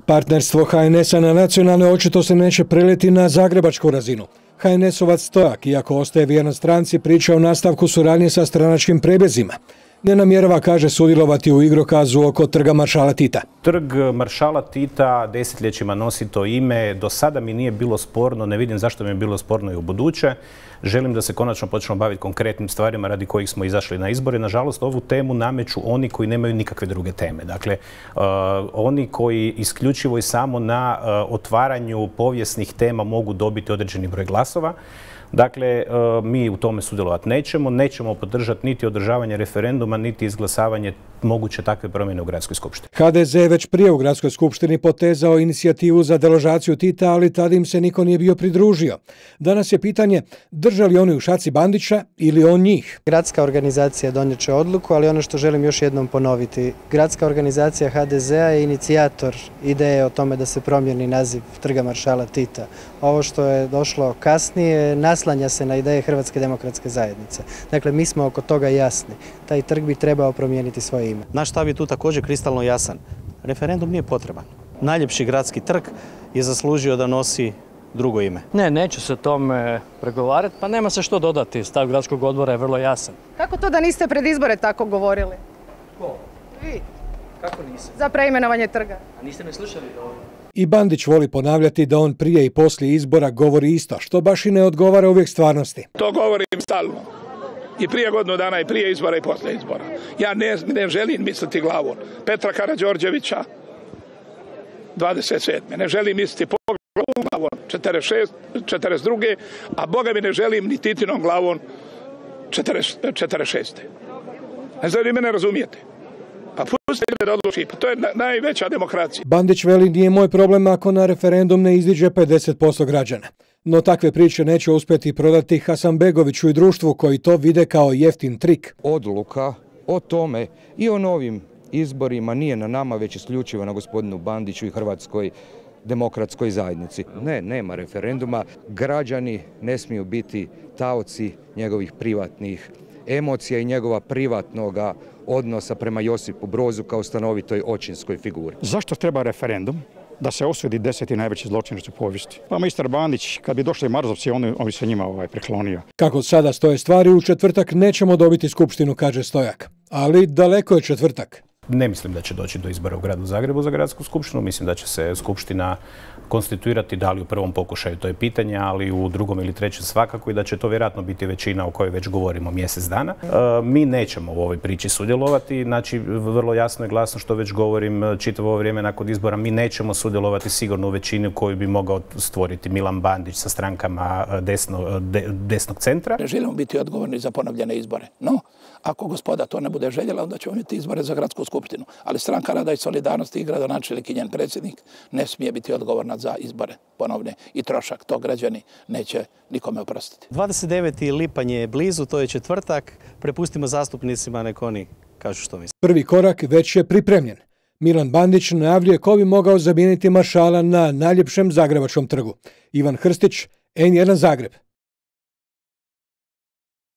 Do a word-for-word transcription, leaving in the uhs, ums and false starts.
Partnerstvo H N S-a na nacionalne očito se neće preliti na zagrebačku razinu. H N S-ovac Stojak, iako ostaje vjeran stranci, priča o nastavku suradnje sa stranačkim prebjezima. Ne namjerava, kaže, sudjelovati u igrokazu oko Trga maršala Tita. Trg maršala Tita desetljećima nosi to ime. Do sada mi nije bilo sporno, ne vidim zašto mi je bilo sporno i u buduće. Želim da se konačno počnemo baviti konkretnim stvarima radi kojih smo izašli na izbore. Nažalost, ovu temu nameću oni koji nemaju nikakve druge teme. Dakle, uh, oni koji isključivo i samo na uh, otvaranju povijesnih tema mogu dobiti određeni broj glasova. Dakle, mi u tome sudjelovati nećemo, nećemo podržati niti održavanje referenduma, niti izglasavanje moguće takve promjene u gradskoj skupštini. H D Z je već prije u gradskoj skupštini potezao inicijativu za deložaciju Tita, ali tada im se niko nije bio pridružio. Danas je pitanje drža li oni u šaci Bandića ili on njih. Gradska organizacija donijet će odluku, ali ono što želim još jednom ponoviti, gradska organizacija H D Z-a je inicijator ideje o tome da se promijeni naziv Trga maršala Tita. Ovo što je došlo kasnije naslanja se na ideje Hrvatske demokratske zajednice. Dakle, mi smo oko toga jasni. Taj trg bi trebao promijeniti svoje ime. Naš stav je tu također kristalno jasan. Referendum nije potreban. Najljepši gradski trg je zaslužio da nosi drugo ime. Ne, neće se tome pregovarati, pa nema se što dodati. Stav gradskog odbora je vrlo jasan. Kako to da niste pred izbore tako govorili? Ko? Vi. Kako nisam? Za preimenovanje trga. A niste me slušali dovoljno? I Bandić voli ponavljati da on prije i poslije izbora govori isto, što baš i ne odgovara uvijek stvarnosti. To govorim stalno. I prije godinu dana, i prije izbora, i poslije izbora. Ja ne, ne želim misliti glavom Petra Karađorđevića dvadeset sedme. Ne želim misliti poglavom glavom četrdeset druge. A Boga mi ne želim ni Titinom glavom četrdeset šeste. Ne znam li mene razumijete? Pa pustite da odluči, pa to je najveća demokracija. Bandić veli nije moj problem ako na referendum ne iziđe pedeset posto građana. No takve priče neće uspjeti prodati Hasanbegoviću i društvu koji to vide kao jeftin trik. Odluka o tome i o novim izborima nije na nama, već isključivo na gospodinu Bandiću i Hrvatskoj demokratskoj zajednici. Ne, nema referenduma. Građani ne smiju biti taoci njegovih privatnih emocija i njegova privatnoga odnosa prema Josipu Brozu kao stanovitoj očinskoj figuri. Zašto treba referendum? Da se osudi deseti najveći zločinac u povijesti. Pa mister Bandić, kad bi došli Marzovci, on, on bi se njima ovaj, preklonio. Kako sada stoje stvari, u četvrtak nećemo dobiti skupštinu, kaže Stojak. Ali daleko je četvrtak. Ne mislim da će doći do izbora u gradu Zagrebu za gradsku skupštinu. Mislim da će se skupština konstituirati, da li u prvom pokušaju, to je pitanje, ali u drugom ili trećem svakako, i da će to vjerojatno biti većina o kojoj već govorimo mjesec dana. E, mi nećemo u ovoj priči sudjelovati, znači vrlo jasno i glasno što već govorim čitavo ovo vrijeme nakon izbora, mi nećemo sudjelovati sigurno u većini koju bi mogao stvoriti Milan Bandić sa strankama desno, de, desnog centra. Ne želimo biti odgovorni za ponovljene izbore. No, ako gospoda to ne bude željela, onda ćemo imati izbore za gradsku skupštinu. Ali Stranka rada i solidarnosti i gradonačelnik i njen predsjednik ne smije biti odgovorna za izbore ponovne i trošak. To građani neće nikome oprostiti. dvadeset deveti lipanj je blizu, to je četvrtak. Prepustimo zastupnicima, nek oni kažu što misle. Prvi korak već je pripremljen. Milan Bandić najavljuje ko bi mogao zamijeniti maršala na najljepšem zagrebačkom trgu. Ivan Hrstić, N jedan Zagreb.